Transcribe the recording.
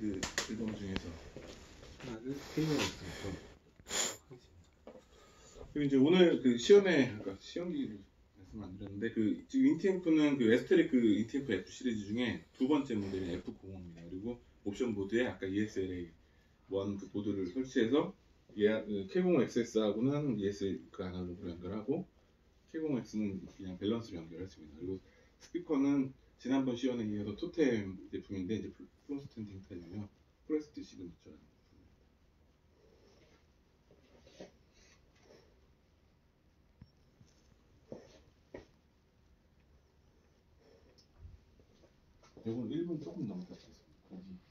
그 앨범 중에서 하나를 K1X부터 하겠습니다. 그리고 이제 오늘 그 시연회, 아까 시연기 말씀 안 드렸는데 그 지금 인티앰프는 그 에스테릭 그 인티앰프 F 시리즈 중에 두 번째 모델인 F05입니다. 그리고 옵션 보드에 아까 ESLA 원 그 보드를 설치해서 그 K0XS하고는 ESL 그 아날로그로 연결하고 K0X는 그냥 밸런스로 연결했습니다. 그리고 스피커는 지난번 시연에 이어서 토템 제품인데 이제 프롬 스탠딩 타입이며 프레스트 시그니처라는 제품입니다. 이건 1분 조금 넘게 하겠습니다.